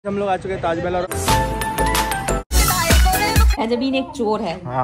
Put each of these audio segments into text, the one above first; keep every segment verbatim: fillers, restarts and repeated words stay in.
हम लोग आ चुके हैं ताजमहल और जमीन एक चोर है। हाँ।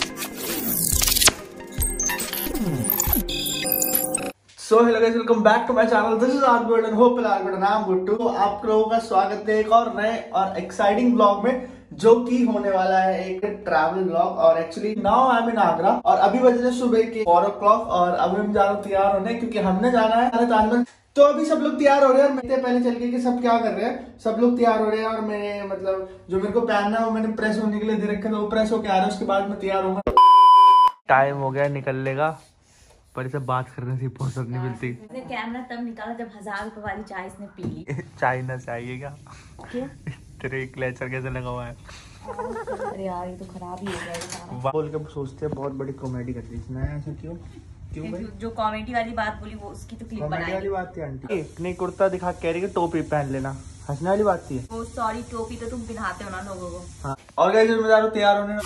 So hello guys, welcome back to my channel. This is our golden hope नाम गुट्टू। आप लोगों का स्वागत है एक और नए और एक्साइटिंग ब्लॉग में, जो कि होने वाला है एक ट्रैवल ब्लॉग। और actually now I am in Agra और अभी बज रहे सुबह के फोर ओ क्लॉक और अभी हम जा रहे हैं तैयार होने, क्योंकि हमने जाना है ताजमहल। तो अभी सब लोग तैयार हो रहे हैं और मैं पहले चल के कि सब क्या कर रहे हैं। सब लोग तैयार हो रहे हैं और मैंने मतलब जो मेरे को पहनना है वो मैंने प्रेस होने के लिए दे रखा है, तो वो प्रेस होके आ रहा है, उसके बाद मैं तैयार होऊंगा। टाइम हो गया निकलने का, पर इसे बात करने से फुर्सत नहीं मिलती। कैमरा तब निकाला जब हजार रुपए वाली चाय इसने पी ली। चाय ना चाहिए क्या? क्यों? तेरे क्लेचर कैसे लगा हुआ है? अरे यार ये तो खराब ही हो गया। बोल के सोचते हैं बहुत बड़ी कॉमेडी कर दी इसने। ऐसा क्यों क्यों भाई? जो कॉमेडी वाली बात बोली वो उसकी तो क्लिप बनाई। कॉमेडी वाली बात थी आंटी। नहीं कुर्ता दिखा कह रही कि टोपी पहन लेना, हंसने वाली बात थी। वो सॉरी, टोपी तो तुम पहनाते हो ना लोगों को। हाँ। और गाइस मैं जा रहा हूं तैयार होने।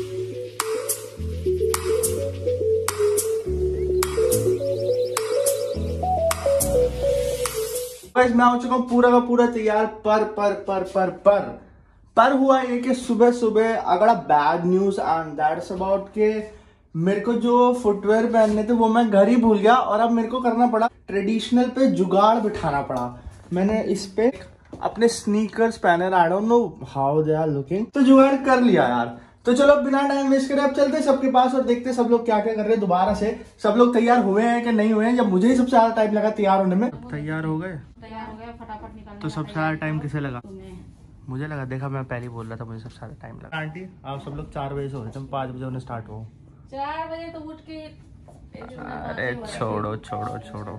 गाइस मैं हो चुका हूँ पूरा का पूरा तैयार, पर पर पर पर पर पर हुआ ये कि सुबह सुबह अगड़ा bad news and that's about के मेरे को जो फुटवेयर पहनने थे वो मैं घर ही भूल गया और अब मेरे को करना पड़ा ट्रेडिशनल पे जुगाड़ बिठाना पड़ा। मैंने इस पे अपने स्नीकर्स पहने, I don't know how they are looking, तो जुगाड़ कर लिया यार। तो चलो बिना टाइम वेस्ट करे अब चलते सबके पास और देखते सब लोग क्या क्या कर रहे हैं। दोबारा से सब लोग तैयार हुए हैं कि नहीं हुए हैं, जब मुझे ही सबसे ज्यादा टाइम लगा तैयार होने में। तैयार हो गए तैयार हो गए फटाफट निकल। तो सबसे ज्यादा टाइम किसे लगा? मुझे लगा। देखा मैं पहले बोल रहा था मुझे सबसे ज्यादा टाइम लगा। आंटी आप सब लोग चार बजे से हो रहे थे, पाँच बजे उन्हें स्टार्ट हो। चार बजे तो उठ के अरे छोड़ो छोड़ो छोड़ो।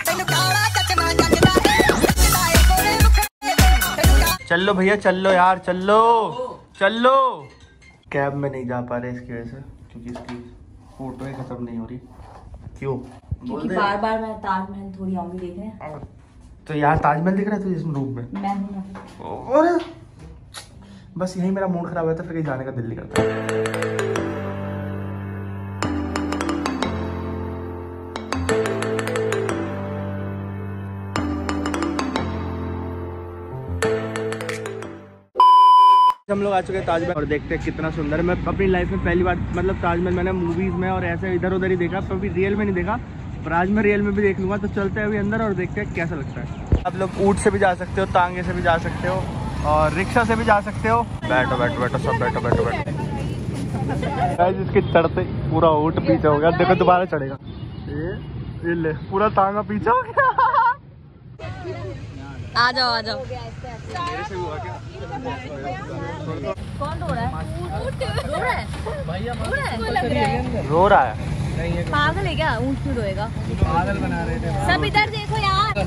चल लो भैया चल लो यार, चल लो चल लो। कैब में नहीं जा पा रहे इसकी वजह से, क्योंकि इसकी फोटो ही खत्म नहीं हो रही। क्यों? क्योंकि बार बार मैं ताजमहल थोड़ी आऊंगी देखने। तो यार ताजमहल दिख रहा है तुझे इसमें रूम में? मैं हूं। और बस यही मेरा मूड खराब होता है, फिर कहीं जाने का दिल नहीं करता। हम लोग आ चुके हैं ताजमहल और देखते हैं कितना सुंदर है। मैं अपनी लाइफ में पहली बार मतलब ताजमहल मैंने मूवीज में और ऐसे इधर उधर ही देखा, कभी रियल में नहीं देखा, पर आज मैं रियल में भी देख लूंगा। तो चलते हैं अभी अंदर और देखते हैं कैसा लगता है। आप लोग ऊँट से भी जा सकते हो, तांगे से भी जा सकते हो और रिक्शा से भी जा सकते हो। बैठो बैठो बैठो सब बैठो बैठो बैठो। जिसके चढ़ते पूरा ऊँट पीछे हो गया, देखो दोबारा चढ़ेगा। ये ये ले पूरा तांगा पीछे हो गया। आ जाओ आ जाओ। कौन रो रहा है? रो रहा है? रो रहा है? पागल है क्या? ऊँट क्यों रोएगा? पागल बना रहे थे। सब इधर देखो यार।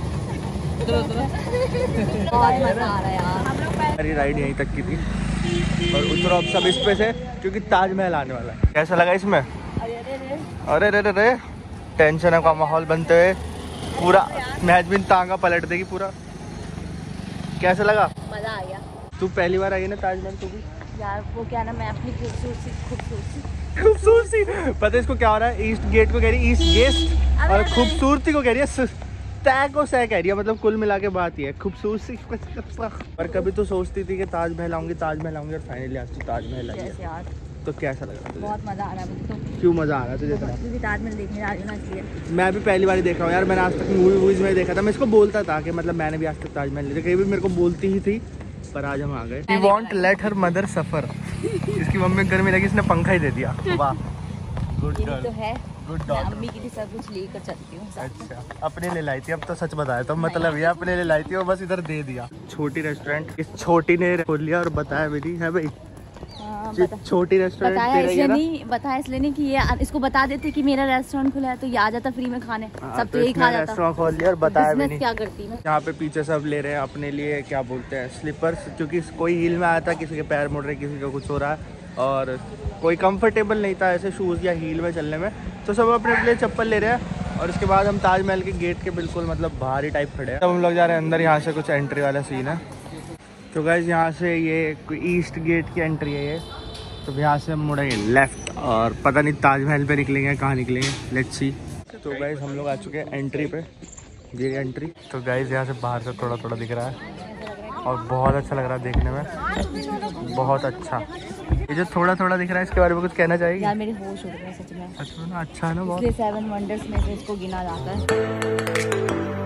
बहुत मजा आ रहा है यार। मेरी राइड यहीं तक की थी और उतरो अब सब इस पे से, क्योंकि ताजमहल आने वाला है। कैसा लगा इसमें? अरे रे रे रे टेंशन का माहौल बनते हुए पूरा महजबीन तांगा पलट देगी पूरा। कैसा लगा? मजा आ गया। तू पहली बार आई ना ताजमहल? तू भी यार वो क्या ना, मैं अपनी खूबसूरती खूबसूरती खूबसूरती पता है इसको क्या हो रहा है? ईस्ट गेट को कह रही ईस्ट गेस्ट और खूबसूरती को कह रही है तय को सह कह रही है। मतलब कुल मिला के बात ये है खूबसूरती। पर कभी तो सोचती थी कि ताजमहल आऊंगी ताजमहल आऊंगी और फाइनली आज तो ताजमहल आई है। तो कैसा लगा तुझे? बहुत मजा आ रहा है मुझे तो। क्यों मजा आ रहा है तुझे? क्योंकि ताजमहल देखने जा रही हूं ना इसलिए। मैं भी पहली बार ही देख रहा हूँ यार। मैंने आज तक मूवी वूवीज में देखा था। मैं इसको बोलता था कि मतलब मैंने भी आज तक ताजमहल नहीं देखा, कहीं भी मेरे को बोलती ही थी, पर आज हम आ गए। We want let her mother suffer. इसकी मम्मी गर्मी लगी, इसने पंखा ही दे दिया। वाह गुड गर्ल तो है। Good daughter. मम्मी के लिए सब कुछ लेकर चलती हूँ। अच्छा अपने लिए लाई थी? अब तो सच बताया तो मतलब ये अपने लिए लाई थी और बस इधर दे दिया। छोटी रेस्टोरेंट इस छोटी ने खोल लिया और बताया भी नहीं है भाई। छोटी रेस्टोरेंट बताया इसलिए नहीं बताया इसलिए नहीं कि ये इसको बता देते कि मेरा रेस्टोरेंट खुला है तो ये आ जाता फ्री में खाने। सब तो यही खा जाता। रेस्टोरेंट खोल लिया और बताया भी नहीं। क्या करती है? यहाँ पे पीछे सब ले रहे हैं अपने लिए क्या बोलते हैं स्लीपर्स, क्योंकि कोई हील में आया था, किसी के पैर मुड़ रहे, किसी का कुछ हो रहा है और कोई कंफर्टेबल नहीं था ऐसे शूज़ या हील में चलने में, तो सब अपने लिए चप्पल ले रहे हैं। और इसके बाद हम ताजमहल के गेट के बिल्कुल मतलब बाहर ही टाइप खड़े हैं। तब हम लोग जा रहे हैं अंदर। यहाँ से कुछ एंट्री वाला सीन है। तो गाइस यहाँ से ये ईस्ट गेट की एंट्री है ये। तो यहाँ से हम मुड़ेंगे लेफ्ट और पता नहीं ताजमहल पे निकलेंगे कहाँ निकलेंगे, लेट्स सी। तो गाइस हम लोग आ चुके हैं एंट्री पे, ये एंट्री। तो गाइस यहाँ से बाहर से थोड़ा थोड़ा दिख रहा है और बहुत अच्छा लग रहा है देखने में, बहुत अच्छा। ये जो थोड़ा थोड़ा दिख रहा है इसके बारे में कुछ कहना चाहिए? यार मेरे होश उड़ गए सच में। अच्छा ना, अच्छा है ना बहुत। इसलिए सेवन वंडर्स में से इसको गिना जाता है।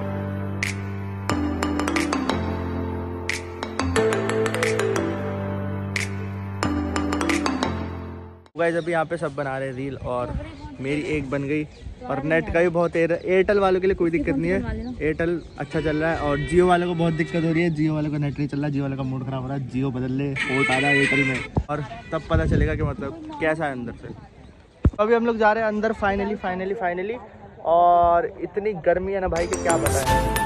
गाइस अभी यहाँ पे सब बना रहे हैं रील और मेरी एक बन गई। और नेट का भी बहुत एयरटेल वालों के लिए कोई दिक्कत नहीं है, एयरटेल अच्छा चल रहा है। और जियो वालों को बहुत दिक्कत हो रही है, जियो वालों का नेट नहीं चल रहा, जियो वालों का मूड खराब हो रहा है। जियो बदल ले, पोर्ट आ रहा है एयरटेल में, और तब पता चलेगा कि मतलब कैसा है अंदर से। अभी हम लोग जा रहे हैं अंदर फाइनली फाइनली फाइनली और इतनी गर्मी है ना भाई कि क्या पता है।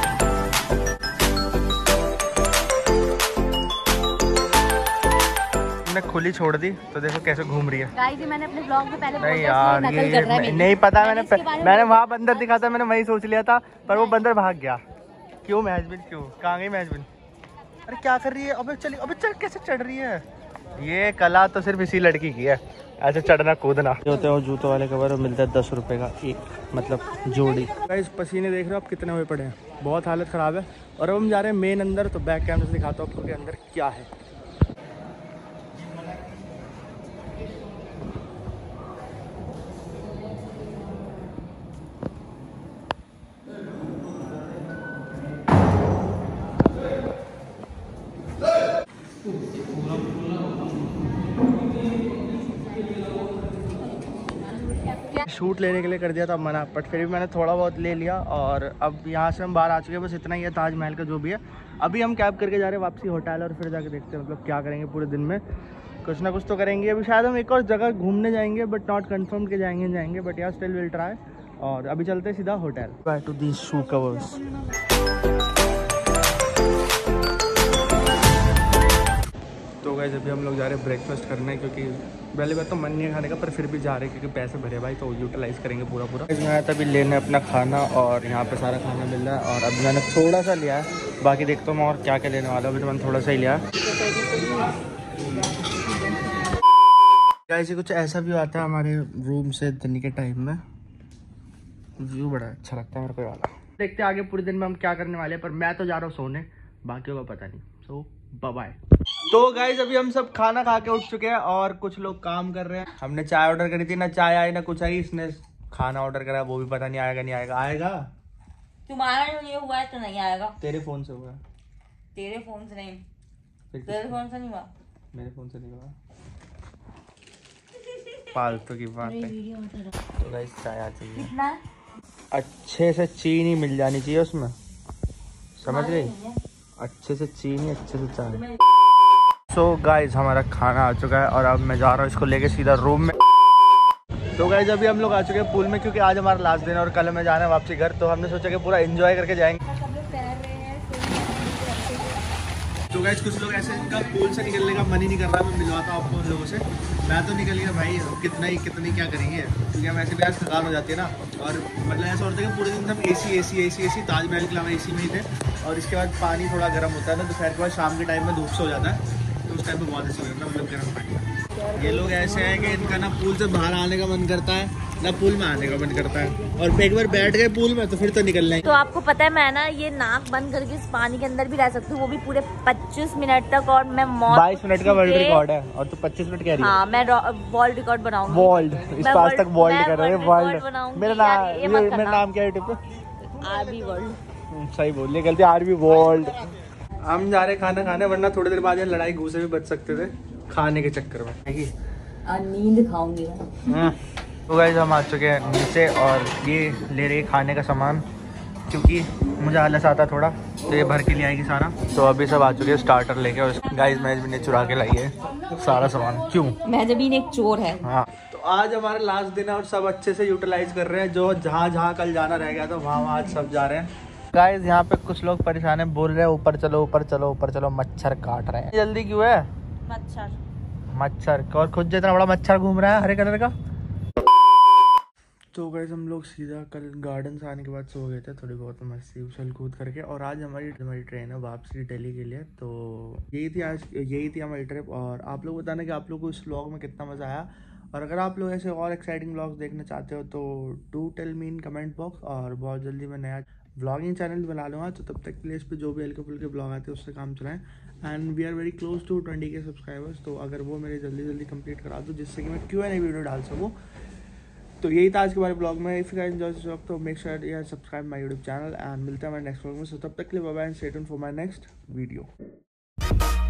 खुली छोड़ दी तो देखो कैसे घूम रही है। गाइस मैंने अपने ब्लॉग में पहले नहीं यार ये, ये मैं, नहीं पता, मैंने मैंने, मैंने वहाँ बंदर दिखा था, मैंने वही सोच लिया था, पर वो बंदर भाग गया। क्यों महजबिन, क्यों कहाँ गई महजबिन? अरे क्या कर रही है? अबे चली, अबे चल, कैसे चढ़ रही है? ये कला तो सिर्फ इसी लड़की की है, ऐसे चढ़ना कूदना। होते हैं जूतों वाले कवर मिलता है दस रुपए का एक, मतलब जोड़ी। गाइस पसीने देख रहे हो आप कितने हुए पड़े हैं, बहुत हालत ख़राब है। और अब हम जा रहे हैं मेन अंदर, तो बैक कैमरे से दिखाता हूँ आपको कि अंदर क्या है। शूट लेने के लिए कर दिया था मना, बट फिर भी मैंने थोड़ा बहुत ले लिया। और अब यहाँ से हम बाहर आ चुके हैं, बस इतना ही है ताजमहल का जो भी है। अभी हम कैब करके जा रहे हैं वापसी होटल, और फिर जाके देखते हैं मतलब क्या करेंगे पूरे दिन में, कुछ ना कुछ तो करेंगे। अभी शायद हम एक और जगह घूमने जाएंगे, बट नॉट कंफर्म के जाएंगे जाएंगे बट यार स्टिल विल ट्राई। और अभी चलते हैं सीधा hotel. Bye to these shoe covers. तो गाइस अभी हम लोग जा रहे हैं ब्रेकफास्ट करने, क्योंकि पहली बार तो मन नहीं है खाने का, पर फिर भी जा रहे हैं क्योंकि पैसे भरे भाई, तो यूटिलाइज करेंगे पूरा पूरा। मैं आया था अभी लेने अपना खाना, और यहाँ पे सारा खाना मिल रहा है। और अभी मैंने थोड़ा सा लिया है, बाकी देखता हूँ मैं और क्या क्या लेने वाला हूँ। अभी तो मैंने थोड़ा सा ही लिया। गाइस कुछ ऐसा भी आता है हमारे रूम से दिन के टाइम में, व्यू बड़ा अच्छा लगता है मेरे को वाला। देखते हैं आगे पूरे दिन में हम क्या करने वाले हैं, पर मैं तो जा रहा हूँ सोने, बाकियों का पता नहीं। So bye bye. तो गाइज अभी हम सब खाना खा के उठ चुके हैं और कुछ लोग काम कर रहे हैं। हमने चाय ऑर्डर करी थी, ना चाय आई ना कुछ आई। इसने खाना ऑर्डर करा, वो भी पता नहीं आएगा नहीं आएगा। आएगा तुम्हारा ये हुआ है तो नहीं आएगा। तेरे फोन से हुआ? तेरे फोन से नहीं, तेरे फोन से नहीं हुआ, मेरे फोन से नहीं हुआ। फालतू की बात है। तो गाइज चाय आ चाहिए, कितना अच्छे से चीनी मिल जानी चाहिए उसमें, समझ गई? अच्छे से चीनी, अच्छे से चाय। सो so गाइज हमारा खाना आ चुका है और अब मैं जा रहा हूँ इसको लेके सीधा रूम में। तो गाइज अभी हम लोग आ चुके हैं पूल में, क्योंकि आज हमारा लास्ट दिन है और कल हमें जाना है वापसी घर। तो हमने सोचा कि पूरा एंजॉय करके जाएंगे। तो गाइज कुछ लोग ऐसे इनका पूल से निकलने का मन ही नहीं कर रहा, मैं मिलवाता हूँ आपको उन लोगों से। मैं तो निकल गया भाई, कितना ही कितनी क्या करेंगे, क्योंकि हम ऐसे भी आज थकान हो जाती है ना। और मतलब ऐसा होता है कि पूरे दिन हम ए सी ए सी ए सी ए सी ताजमहल के अलावा ए सी में ही थे। और इसके बाद पानी थोड़ा गर्म होता है ना, दोपहर के बाद शाम के टाइम में धूप से हो जाता है, तो उस टाइम पे बहुत अच्छा लगता है मतलब गर्म पानी। ये लोग ऐसे हैं कि इनका ना पूल से बाहर आने का मन करता है ना पूल में आने का मन करता है, और एक बार बैठ गए पूल में तो फिर तो निकलना ही। तो आपको पता है मैं ना ये नाक बंद करके इस पानी के अंदर भी रह सकती हूँ, वो भी पूरे पच्चीस मिनट तक। और मैं मौत बाईस मिनट का वर्ल्ड रिकॉर्ड है और तू पच्चीस मिनट कह रही है। हाँ मैं वर्ल्ड रिकॉर्ड बनाऊंगी। वर्ल्ड इस पास तक वर्ल्ड कर रहे हैं, वर्ल्ड। मेरा नाम मेरा नाम क्या है यूट्यूब पे? RB world. सही बोल लिया, गलती आरबी वर्ल्ड। हम जा रहे खाना खाने, वरना थोड़ी देर बाद लड़ाई घूसे भी बच सकते थे खाने के चक्कर में। नींद खाऊंगी। तो गाइस हम आ चुके हैं नीचे और ये ले रही है खाने का सामान, क्योंकि मुझे आलस आता थोड़ा, तो ये भर के ले आएगी सारा। तो अभी सब आ चुके हैं स्टार्टर लेके, और गाइस मैं भी ने चुरा के लाई है सारा सामान। क्यों? मैं जब एक चोर है। हाँ तो आज हमारा लास्ट दिन है और सब अच्छे से यूटिलाइज कर रहे हैं। जो जहाँ जहाँ कल जाना रह गया था वहाँ वहाँ आज सब जा रहे हैं। गाइस यहाँ पे कुछ लोग परेशान है, बोल रहे हैं ऊपर चलो ऊपर चलो ऊपर चलो, मच्छर काट रहे हैं। जल्दी क्यों है? मच्छर मच्छर और खुद जितना बड़ा मच्छर घूम रहा है हरे कलर का। तो गाइस हम लोग सीधा कल गार्डन से आने के बाद सो गए थे, थोड़ी बहुत मस्ती उछल कूद करके। और आज हमारी हमारी ट्रेन है वापसी दिल्ली के लिए। तो यही थी आज यही थी हमारी ट्रिप। और आप लोग बताना कि आप लोग को इस व्लॉग में कितना मज़ा आया, और अगर आप लोग ऐसे और एक्साइटिंग व्लॉग्स देखना चाहते हो तो do tell me in comment box. और बहुत जल्दी मैं नया व्लॉगिंग चैनल बना लूँगा, तो तब तक के लिए इस पर जो भी हल्के फुल्के ब्लॉग आते हैं उससे काम चलाएं। And we are very close to twenty K subscribers, तो अगर वो मेरे जल्दी जल्दी कंप्लीट करा दो जिससे कि मैं क्यू एंड ए वीडियो डाल सकूँ। तो यही था आज के बारे ब्लॉग में। If you guys enjoy this vlog तो make sure you subscribe my YouTube channel and मिलते हैं हमारे नेक्स्ट व्लॉग में। सो तब तक के लिए bye bye and stay tuned for my next video.